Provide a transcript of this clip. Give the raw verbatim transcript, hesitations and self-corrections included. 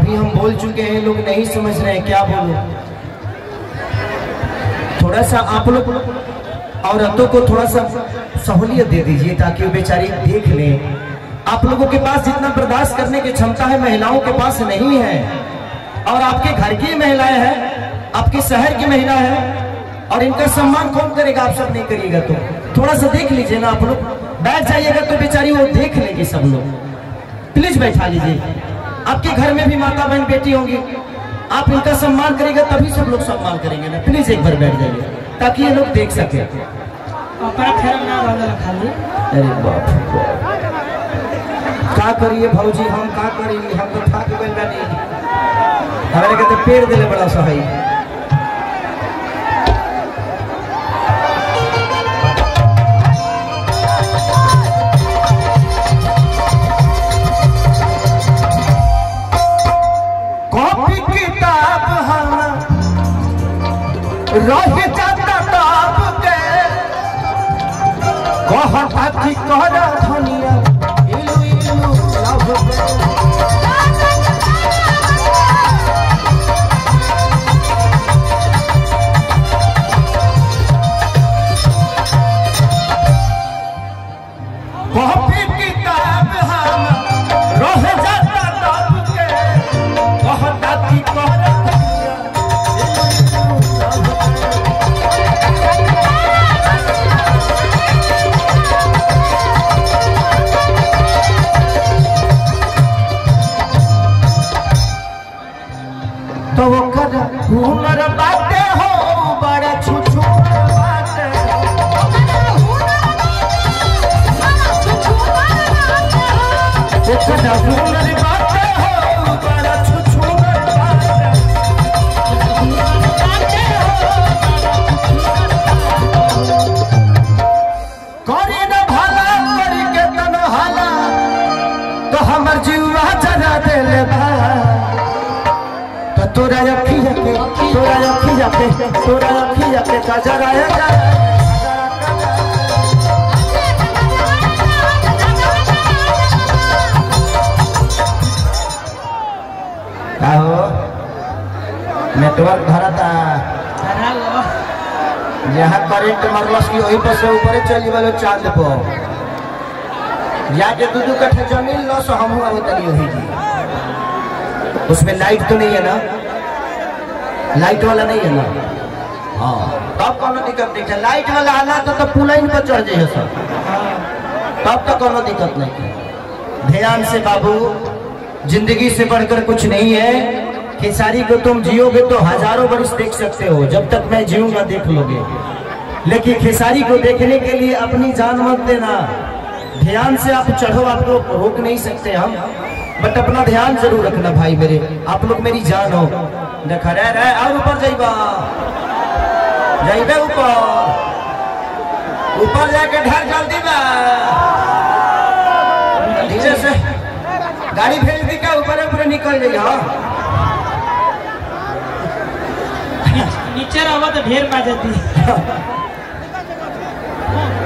काफी हम बोल चुके हैं, लोग नहीं समझ रहे हैं, क्या बोलूं। थोड़ा सा आप लोग औरतों को थोड़ा सा सहूलियत दे दीजिए ताकि वो बेचारी देख लें। आप लोगों के पास जितना बर्दाश्त करने की क्षमता है महिलाओं के पास नहीं है। और आपके घर की महिलाएं हैं, आपके शहर की महिला है, और इनका सम्मान कौन करेगा? आप सब नहीं करिएगा तो थोड़ा सा देख लीजिए ना। आप लोग बैठ जाइएगा तो बेचारी वो देख लेंगे सब लोग। प्लीज बैठा लीजिए। आपके घर में भी माता बहन बेटी होंगी, आप इनका सम्मान करेंगे तभी सब लोग सम्मान करेंगे ना। प्लीज एक बार बैठ जाइए ताकि ये लोग देख सके। अरे बाप क्या करिए भौजी, हम क्या करिए, हम तो थक गए नहीं। हमारे कहते पेड़ दिले बड़ा सहाय। कॉपी किताब हम रह जाता ताब के कहता कि कहरा धनिया इलू इलू लव कॉपी किताब हम रह जाता ताब के कहता कि कहरा तो वो कर हुनर बाटे हो बड़ा छुछू बाटे। वो कर हुनर बाटे हो बड़ा छुछू बाटे। करी न भला करी के तनो हाला तो हमर जीवा जरा देले बा। तोरा रखी जाके तोरा रखी जाके तोरा रखी जाके काजर आएगा। आओ नेटवर्क धरता जहाँ करेंट मरलस की वही पर से ऊपर चल वाले चांद पर जाके दू दू कट्ठा जमीन लो सो हम हुआ बताइए वही जी। उसमें लाइट तो नहीं है ना, लाइट वाला नहीं है ना। हाँ तब कोनो दिक्कत नहीं है। लाइट वाला आना तो, तो पुलाइन पर चढ़ जाइए सब, तब तो कोनो दिक्कत नहीं है। ध्यान से बाबू, जिंदगी से बढ़कर कुछ नहीं है। खेसारी को तुम जियोगे तो हजारों वर्ष देख सकते हो, जब तक मैं जीऊंगा देख लोगे। लेकिन खेसारी को देखने के लिए अपनी जान मत देना। ध्यान से आप चढ़ो, आपको रोक नहीं सकते हम, बट अपना ध्यान जरूर रखना भाई मेरे। आप लोग मेरी जान हो। देखा रह रहे और ऊपर जाइबा जाइबे ऊपर ऊपर जाके ढेर जल्दी बा धीरे से गाड़ी भेज दी का ऊपर ऊपर निकल जाइए। हाँ नीचे रहो तो ढेर पा जाती।